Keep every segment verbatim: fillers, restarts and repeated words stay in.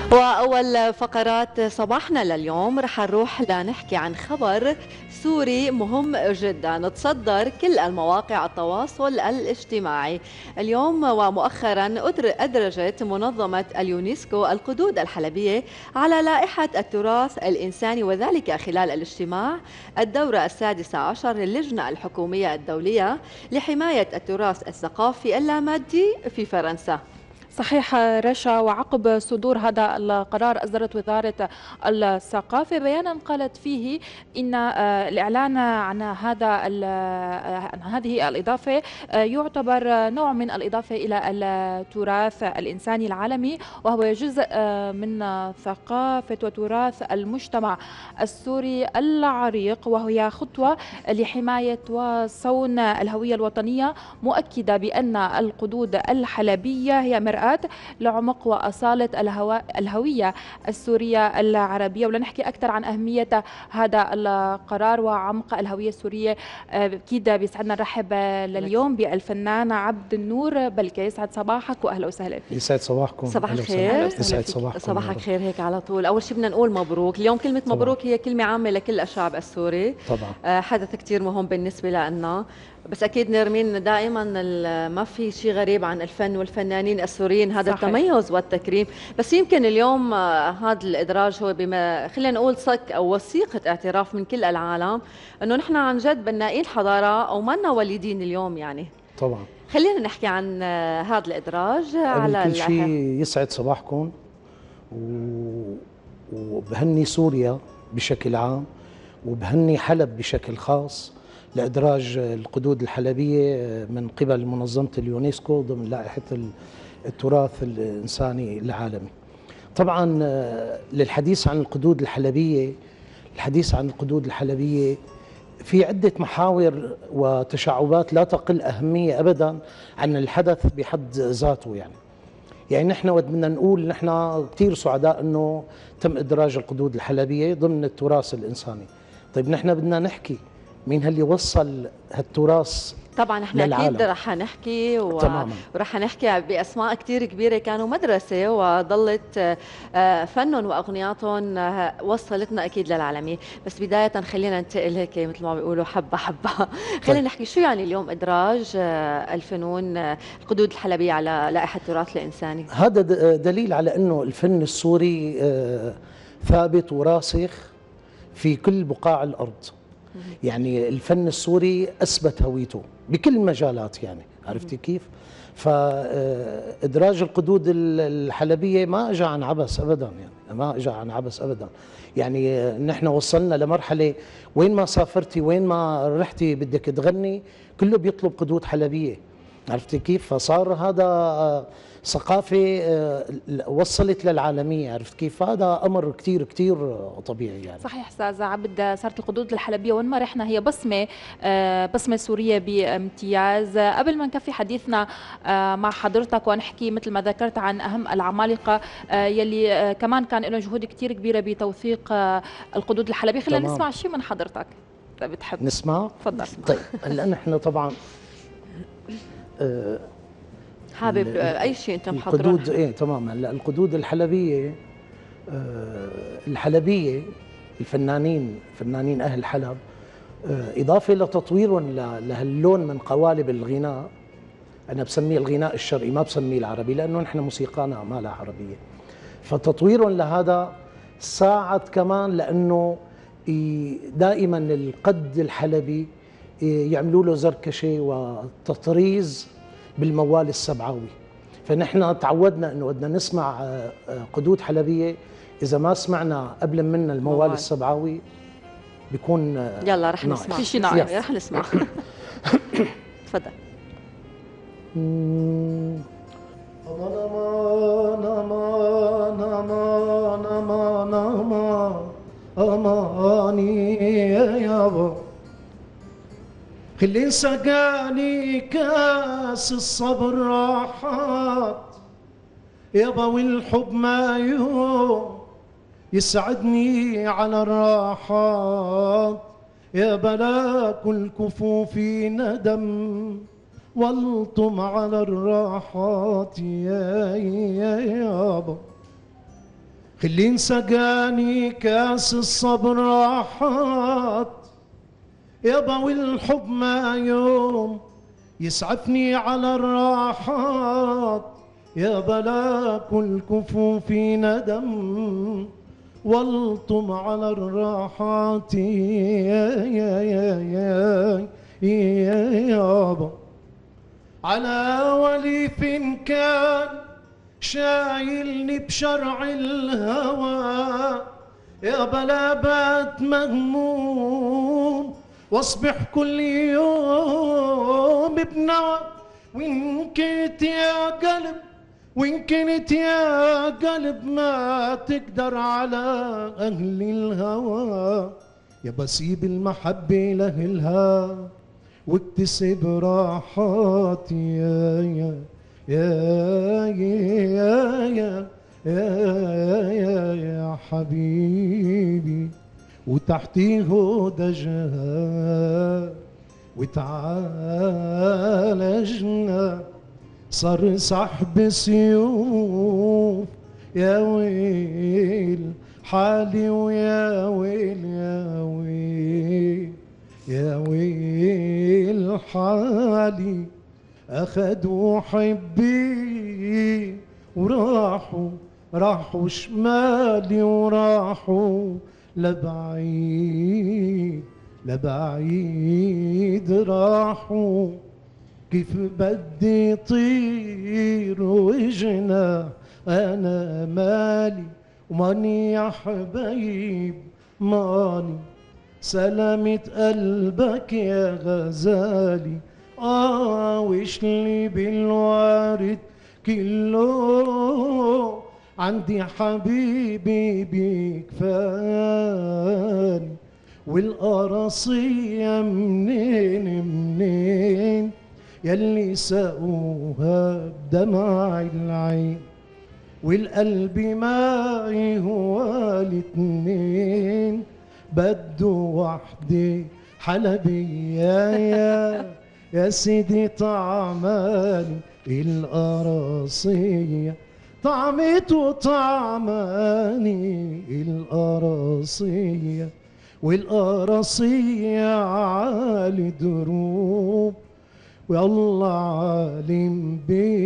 وأول فقرات صباحنا لليوم رح نروح لنحكي عن خبر سوري مهم جدا تصدر كل المواقع التواصل الاجتماعي اليوم. ومؤخرا أدرجت منظمة اليونسكو القدود الحلبية على لائحة التراث الإنساني، وذلك خلال الاجتماع الدورة السادسة عشر للجنة الحكومية الدولية لحماية التراث الثقافي اللامادي في فرنسا. صحيح رشا، وعقب صدور هذا القرار أصدرت وزارة الثقافة بيانا قالت فيه إن الإعلان عن هذا عن هذه الإضافة يعتبر نوع من الإضافة إلى التراث الإنساني العالمي، وهو جزء من ثقافة وتراث المجتمع السوري العريق، وهي خطوة لحماية وصون الهوية الوطنية، مؤكدة بأن القدود الحلبية هي مرآة لعمق وأصالة الهوية السورية العربية. ولنحكي أكثر عن أهمية هذا القرار وعمق الهوية السورية أكيد بيسعدنا نرحب لليوم بالفنان عبد النور بلكي. يسعد صباحك وأهلا وسهلا فيك. يسعد صباحكم. صباح الخير. يسعد صباحكم. صباحك خير. هيك على طول أول شيء بدنا نقول مبروك. اليوم كلمة طبعا. مبروك هي كلمة عامة لكل الشعب السوري طبعا. حدث كتير مهم بالنسبة لنا، بس أكيد نرمين دائما ما في شيء غريب عن الفن والفنانين السوريين، هذا صحيح. التميز والتكريم. بس يمكن اليوم هذا الإدراج هو بما خلينا نقول صك أو وثيقة اعتراف من كل العالم أنه نحن عن جد بنائين حضارة أو منا وليدين اليوم يعني. طبعا خلينا نحكي عن هذا الإدراج على كل شيء. يسعد صباحكم و... وبهني سوريا بشكل عام وبهني حلب بشكل خاص لإدراج القدود الحلبية من قبل منظمة اليونسكو ضمن لائحة التراث الإنساني العالمي. طبعا للحديث عن القدود الحلبية الحديث عن القدود الحلبية في عدة محاور وتشعبات لا تقل أهمية أبدا عن الحدث بحد ذاته. يعني يعني نحن بدنا نقول نحن كثير سعداء أنه تم إدراج القدود الحلبية ضمن التراث الإنساني. طيب نحن بدنا نحكي مين هاللي وصل هالتراث طبعا. احنا للعالم. اكيد رح نحكي و... ورح نحكي باسماء كثير كبيره كانوا مدرسه وظلت فنهم واغنياتهم وصلتنا اكيد للعالميه. بس بدايه خلينا ننتقل هيك مثل ما بيقولوا حبه حبه. خلينا نحكي شو يعني اليوم ادراج الفنون القدود الحلبيه على لائحه التراث الانساني. هذا دليل على انه الفن السوري ثابت وراسخ في كل بقاع الارض. يعني الفن السوري أثبت هويته بكل المجالات. يعني عرفتي كيف؟ فإدراج القدود الحلبية ما أجى عن عبث أبدا. يعني ما أجى عن عبث أبدا. يعني نحن وصلنا لمرحلة وين ما سافرتي وين ما رحتي بدك تغني كله بيطلب قدود حلبية. عرفتي كيف؟ فصار هذا ثقافة وصلت للعالمية. عرفت كيف؟ هذا أمر كتير كتير طبيعي. يعني صحيح أستاذ عبد، صارت القدود الحلبية وين ما رحنا هي بصمة بصمة سورية بامتياز. قبل ما نكفي حديثنا مع حضرتك ونحكي مثل ما ذكرت عن أهم العمالقة يلي كمان كان لهم جهود كتير كبيرة بتوثيق القدود الحلبية، خلينا نسمع شيء من حضرتك إذا بتحب. نسمع؟ تفضل. طيب هلا نحن طبعا أه حابب اي شيء انت محضره. القدود ايه تمام. هلا القدود الحلبيه آه الحلبيه الفنانين فنانين اهل حلب آه اضافه لتطويرهم لهاللون من قوالب الغناء. انا بسميه الغناء الشرقي ما بسميه العربي لانه نحن موسيقانا ما لها عربيه. فتطويرهم لهذا ساعد كمان لانه دائما القد الحلبي يعملوا له زركشه وتطريز بالموال السبعاوي. فنحن تعودنا انه بدنا نسمع قدود حلبيه اذا ما سمعنا قبل منا الموال السبعاوي بيكون يلا رح نسمع. في شيء ناقص رح نسمع. تفضل. اماني يابا اللي سقاني كاس الصبر راحات يابا والحب ما يوم يسعدني على الراحات يابا لا كل كفوفي ندم والطم على الراحات يا يابا خلين سقاني كاس الصبر راحات يابا، والحب ما يوم يسعفني على الراحات يابا، لا كل كفوفي ندم والطم على الراحات يا يا يا يا يا يابا، على وليف كان شايلني بشرع الهوى يابا، لا بات مهموم واصبح كل يوم بنوى. وإن كنت يا قلب وإن كنت يا قلب ما تقدر على أهل الهوى يا بسيب المحبة لأهلها واكتسب راحات يا يا يا يا يا يا يا يا حبيبي، وتحتيه دجها وتعالجنا صار سحب سيوف يا ويل حالي ويا ويل يا ويل يا ويل حالي، أخذوا حبي وراحوا راحوا شمالي وراحوا لبعيد لبعيد راحوا، كيف بدي طير وجناح أنا مالي وماني يا حبايب ماني، سلامة قلبك يا غزالي آه وش لي بالوارد كله، عندي حبيبي بكفاني، والقراصية منين منين يلي سقوها بدمع العين، والقلب معي هو الاتنين بده وحدة حلبية يا يا سيدي طعماني القراصية، طعمته طعماني القراصية، والقراصية عالي دروب والله عالم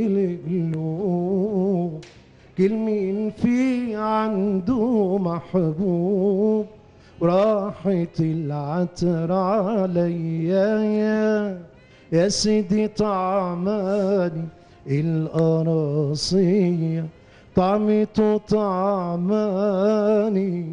بالقلوب، كل مين في عنده محبوب وراحت العطر عليا يا يا سيدي طعماني القراصية، طعمته طعماني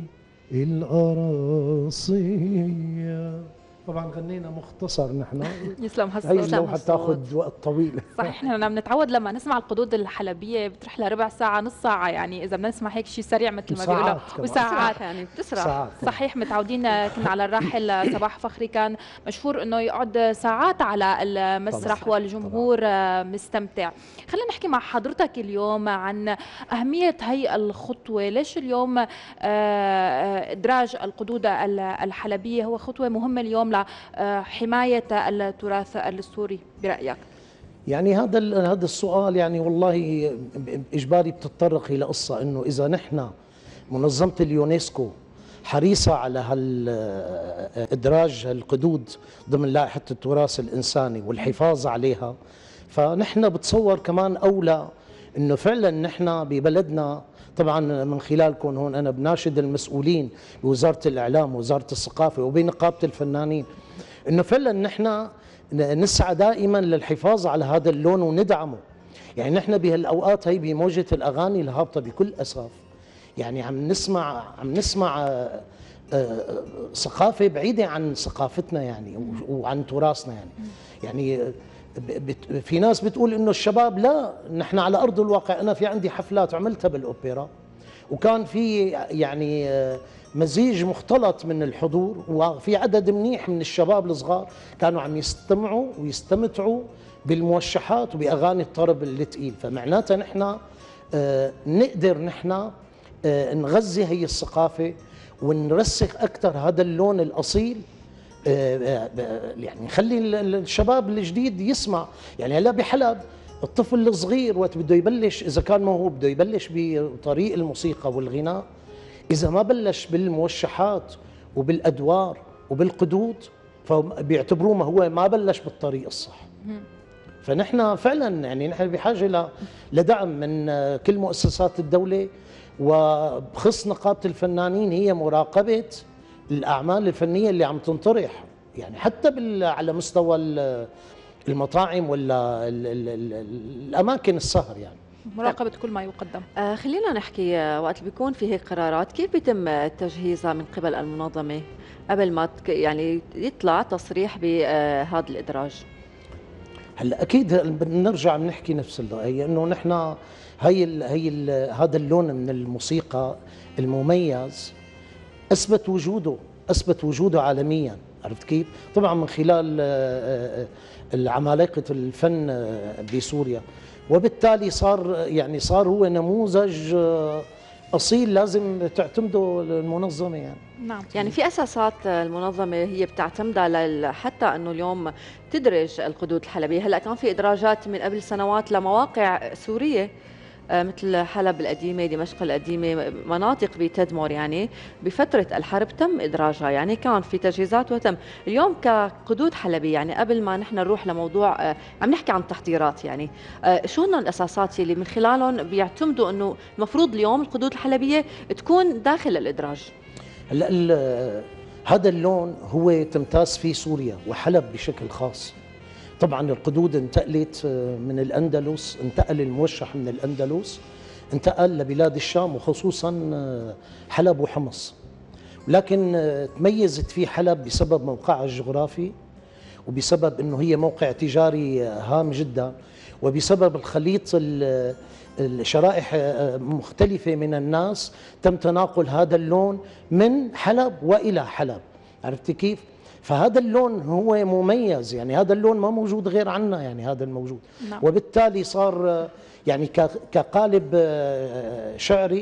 القراصية. طبعا غنينا مختصر نحن يسلم هي هالصوت. اللوحة تاخذ وقت طويل. صحيح، نحن بنتعود لما نسمع القدود الحلبيه بتروح لربع ساعه نص ساعه، يعني اذا بدنا نسمع هيك شيء سريع مثل ما بيقولوا وساعات يعني بتسرح. ساعات. صحيح، متعودين كنا على الراحل صباح فخري كان مشهور انه يقعد ساعات على المسرح طبعا. والجمهور طبعا. مستمتع. خلينا نحكي مع حضرتك اليوم عن اهميه هي الخطوه، ليش اليوم ادراج القدود الحلبيه هو خطوه مهمه اليوم لحمايه التراث السوري برايك؟ يعني هذا هذا السؤال يعني والله اجباري بتتطرق الى قصه، انه اذا نحن منظمه اليونسكو حريصه على هال ادراج القدود ضمن لائحه التراث الانساني والحفاظ عليها، فنحن بتصور كمان اولى انه فعلا نحن ببلدنا، طبعا من خلالكم هون انا بناشد المسؤولين بوزاره الاعلام ووزاره الثقافه وبنقابه الفنانين، انه فعلا نحن نسعى دائما للحفاظ على هذا اللون وندعمه. يعني نحن بهالاوقات هي بموجه الاغاني الهابطه بكل اسف، يعني عم نسمع عم نسمع ثقافه بعيده عن ثقافتنا يعني وعن تراثنا يعني. يعني في ناس بتقول انه الشباب، لا، نحن على ارض الواقع انا في عندي حفلات عملتها بالاوبرا وكان في يعني مزيج مختلط من الحضور، وفي عدد منيح من الشباب الصغار كانوا عم يستمعوا ويستمتعوا بالموشحات وباغاني الطرب اللي تقيل، فمعناتها نحن آه نقدر نحن آه نغذي هي الثقافه ونرسخ اكثر هذا اللون الاصيل، آه آه يعني نخلي الشباب الجديد يسمع. يعني هلا بحلب الطفل الصغير وقت بده يبلش، اذا كان موهوب بده يبلش بطريق الموسيقى والغناء، اذا ما بلش بالموشحات وبالادوار وبالقدود فبيعتبروه ما هو ما بلش بالطريق الصح. فنحن فعلا يعني نحن بحاجه لدعم من كل مؤسسات الدوله، وبخص نقابه الفنانين هي مراقبه الاعمال الفنيه اللي عم تنطرح، يعني حتى على مستوى المطاعم ولا ال ال ال الاماكن السهر، يعني مراقبة كل ما يقدم. آه خلينا نحكي، آه وقت بيكون في هيك قرارات كيف بيتم تجهيزها من قبل المنظمة قبل ما يعني يطلع تصريح بهذا الإدراج؟ هلا اكيد بنرجع بنحكي نفس القضيه، انه نحن هي ال هي ال هذا اللون من الموسيقى المميز اثبت وجوده اثبت وجوده عالميا، عرفت كيف؟ طبعا من خلال العمالقه الفن بسوريا، وبالتالي صار يعني صار هو نموذج اصيل لازم تعتمده المنظمه يعني. نعم، يعني في اساسات المنظمه هي بتعتمدها حتى انه اليوم تدرج القدود الحلبيه. هلا كان في ادراجات من قبل سنوات لمواقع سوريه مثل حلب القديمه، دمشق القديمه، مناطق بتدمر يعني بفتره الحرب تم ادراجها، يعني كان في تجهيزات وتم. اليوم كقدود حلبيه يعني قبل ما نحن نروح لموضوع عم نحكي عن التحضيرات، يعني شو هن الاساسات اللي من خلالهم بيعتمدوا انه المفروض اليوم القدود الحلبيه تكون داخل الادراج؟ هلا هذا اللون هو تمتاز فيه سوريا وحلب بشكل خاص. طبعا القدود انتقلت من الأندلس، انتقل الموشح من الأندلس انتقل لبلاد الشام وخصوصا حلب وحمص، لكن تميزت فيه حلب بسبب موقعها الجغرافي، وبسبب انه هي موقع تجاري هام جدا، وبسبب الخليط الشرائح مختلفة من الناس تم تناقل هذا اللون من حلب وإلى حلب، عرفت كيف؟ فهذا اللون هو مميز، يعني هذا اللون ما موجود غير عنا، يعني هذا الموجود. نعم. وبالتالي صار يعني كقالب شعري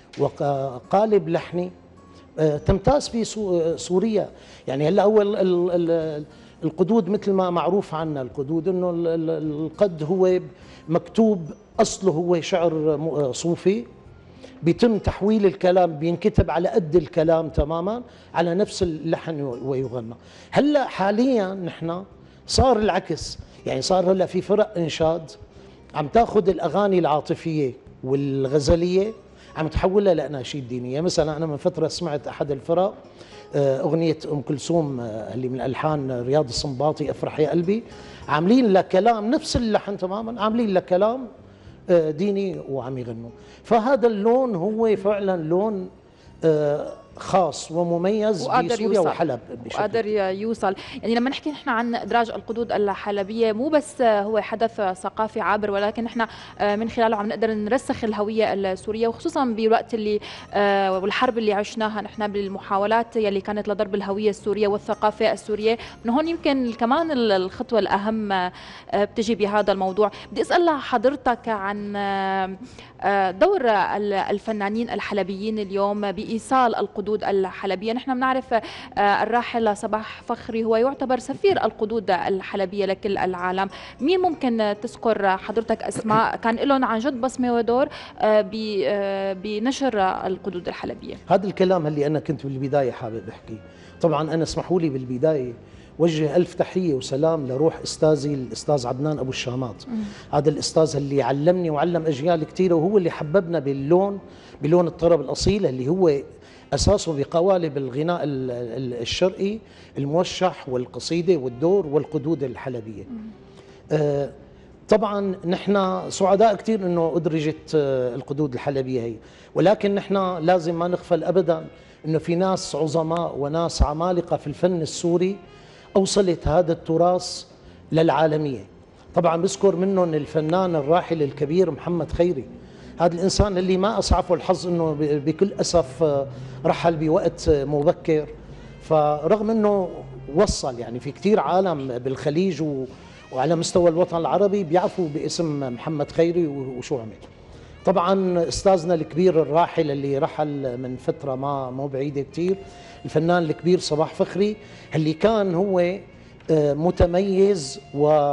وقالب لحني تمتاز فيه سوريا. يعني هلا اول القدود مثل ما معروف عنا القدود انه القد هو مكتوب اصله هو شعر صوفي، بيتم تحويل الكلام، بينكتب على قد الكلام تماما على نفس اللحن ويغنى. هلا حاليا نحن صار العكس، يعني صار هلا في فرق انشاد عم تاخذ الاغاني العاطفيه والغزليه عم تحولها لاناشيد دينيه. مثلا انا من فتره سمعت احد الفرق اغنيه ام كلثوم اللي من الحان رياض السنباطي افرح يا قلبي، عاملين لها كلام نفس اللحن تماما، عاملين لها كلام ديني وعم يغنوا. فهذا اللون هو فعلا لون خاص ومميز بسوريا وحلب وقادر يوصل. يعني لما نحكي نحن عن ادراج القدود الحلبيه مو بس هو حدث ثقافي عابر، ولكن نحن من خلاله عم نقدر نرسخ الهويه السوريه، وخصوصا بالوقت اللي والحرب اللي عشناها نحن بالمحاولات يلي كانت لضرب الهويه السوريه والثقافه السوريه. من هون يمكن كمان الخطوه الاهم بتجي بهذا الموضوع. بدي اسال حضرتك عن دور الفنانين الحلبيين اليوم بايصال القدود الحلبية. نحن بنعرف الراحل صباح فخري هو يعتبر سفير القدود الحلبية لكل العالم. مين ممكن تذكر حضرتك اسماء كان لهم عن جد بصمة ودور بنشر القدود الحلبية؟ هذا الكلام اللي أنا كنت بالبداية حابب أحكي. طبعا أنا اسمحوا لي بالبداية وجه ألف تحية وسلام لروح أستاذي الأستاذ عدنان أبو الشامات. هذا الأستاذ اللي علمني وعلم أجيال كثيرة، وهو اللي حببنا باللون بلون الطرب الأصيل اللي هو أساسه بقوالب الغناء الشرقي الموشح والقصيدة والدور والقدود الحلبية. آه طبعا نحن سعداء كثير أنه أدرجت القدود الحلبية هي، ولكن نحن لازم ما نغفل أبدا أنه في ناس عظماء وناس عمالقة في الفن السوري أوصلت هذا التراث للعالمية. طبعا بذكر منهم الفنان الراحل الكبير محمد خيري، هذا الإنسان اللي ما أسعفه الحظ أنه بكل أسف رحل بوقت مبكر، فرغم أنه وصل يعني في كثير عالم بالخليج وعلى مستوى الوطن العربي بيعرفوا باسم محمد خيري وشو عمل. طبعا أستاذنا الكبير الراحل اللي رحل من فترة ما مو بعيدة كثير، الفنان الكبير صباح فخري، اللي كان هو متميز و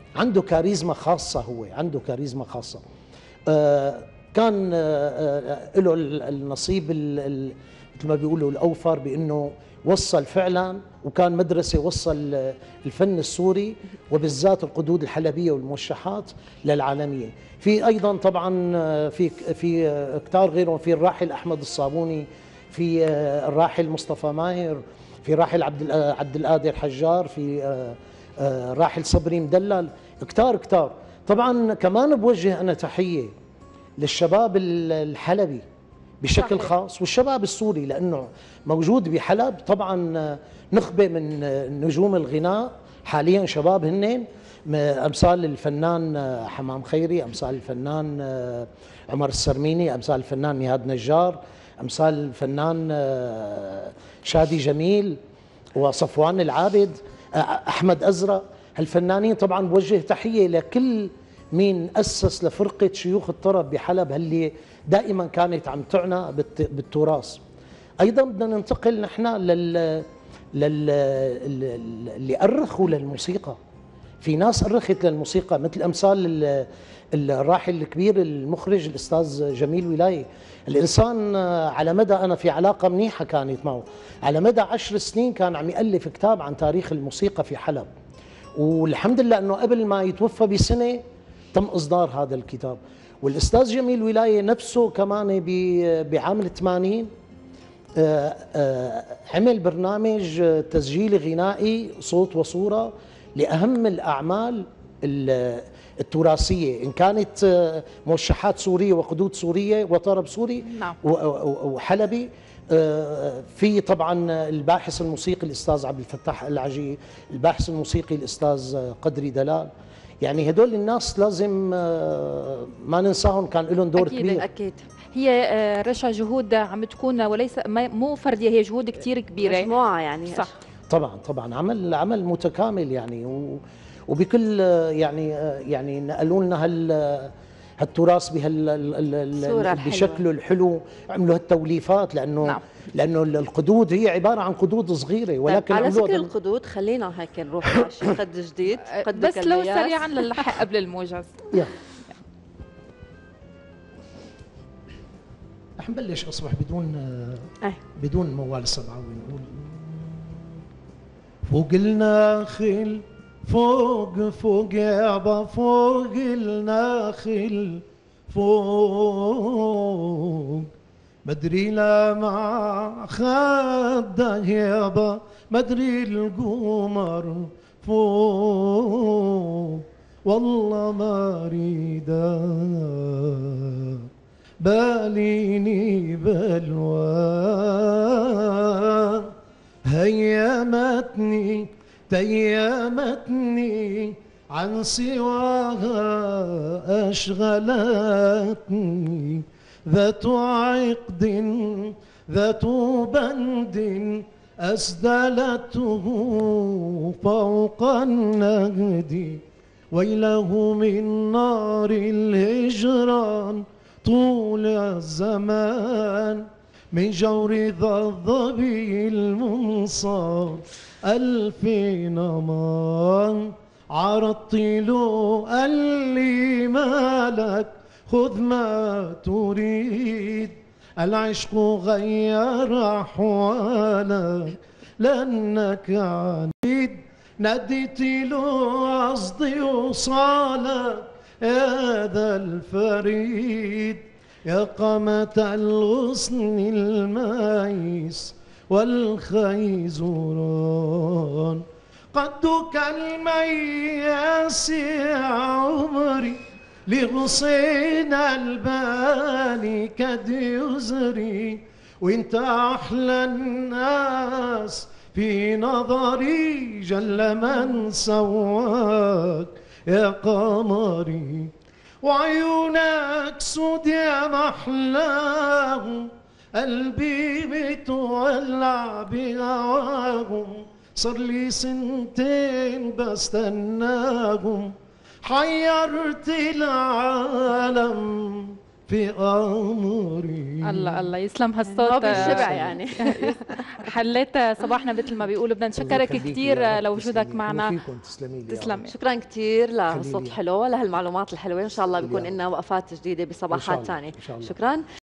عنده كاريزما خاصة، هو عنده كاريزما خاصة. آه كان آه له النصيب مثل ما بيقولوا الأوفر، بأنه وصل فعلا، وكان مدرسة وصل الفن السوري وبالذات القدود الحلبية والموشحات للعالمية. في أيضا طبعا في في كتار غيرهم، في الراحل أحمد الصابوني، في الراحل مصطفى ماهر، في راحل عبد عبد القادر حجار، في راحل صبري مدلل، كتار كتار. طبعا كمان بوجه أنا تحية للشباب الحلبي بشكل صحيح. خاص، والشباب السوري، لأنه موجود بحلب طبعا نخبة من نجوم الغناء حاليا شباب، هنين أمثال الفنان حمام خيري، أمثال الفنان عمر السرميني، أمثال الفنان نهاد نجار، أمثال الفنان شادي جميل وصفوان العابد، أحمد أزرق. هالفنانين طبعا بوجه تحية لكل مين أسس لفرقة شيوخ الطرب بحلب، اللي دائما كانت عم تعنى بالتراث. أيضا بدنا ننتقل نحن لل لل اللي أرخوا للموسيقى. في ناس أرخت للموسيقى مثل أمثال الراحل الكبير المخرج الأستاذ جميل ولاية. الإنسان على مدى، أنا في علاقة منيحة كانت معه، على مدى عشر سنين كان عم يألف كتاب عن تاريخ الموسيقى في حلب، والحمد لله أنه قبل ما يتوفى بسنة تم إصدار هذا الكتاب. والأستاذ جميل ولاية نفسه كمان بعام الثمانين عمل برنامج تسجيلي غنائي صوت وصورة لأهم الأعمال التراثية، إن كانت موشحات سورية وقدود سورية وطرب سوري نعم. وحلبي. في طبعا الباحث الموسيقي الأستاذ عبد الفتاح العجي، الباحث الموسيقي الأستاذ قدري دلال. يعني هدول الناس لازم ما ننساهم، كان لهم دور أكيد كبير. أكيد. هي رشا جهود عم تكون وليس مو فردية، هي جهود كتير كبيرة، مجموعة يعني. صح. طبعا طبعا عمل عمل متكامل يعني، وبكل يعني يعني نقلوا لنا هال هالتراث بهال بشكله الحلو، عملوا هالتوليفات، لانه نعم. لانه القدود هي عباره عن قدود صغيره، ولكن على ذكر القدود خلينا هيك نروح على شيء قد جديد، قد بس لو سريعا للحق قبل الموجز. رح نبلش اصبح بدون أه. بدون موال سبعه، ونقول فوق الناخل، فوق فوق يابا فوق الناخل، فوق مدري لا مع خده يابا، مدري القمر فوق، والله ما ريدا باليني بلوى، هيمتني تيمتني عن سواها أشغلتني، ذات عقد ذات بند أسدلته فوق النهد، ويله من نار الهجران طول الزمان، من جور ذا الظبي المنصار ألف نمان، عرضت له قال لي مالك خذ ما تريد، العشق غير أحوالك لأنك عنيد، نديت له قصدي وصالك يا ذا الفريد، يا قامة الغصن المايس والخيزران، قدك المياس يا عمري لغصين الباني كد يزري، وانت احلى الناس في نظري جل من سواك يا قمري، وعيونك سود يا محلاهم، قلبي بتولع بهواهم، صار لي سنتين بستناهم، حيرت العالم في أمري. الله الله يسلم ما هالصوت. بالشبع يعني. حليت صباحنا مثل ما بيقولوا. بدنا نشكرك كثير لوجودك معنا. تسلمي لي. تسلمي. شكرا كثير لهالصوت خليلي. الحلو، لهالمعلومات الحلوه. ان شاء الله بيكون خليلي. لنا وقفات جديده إن شاء بصباحات الله. ثانيه. إن شاء الله. شكرا.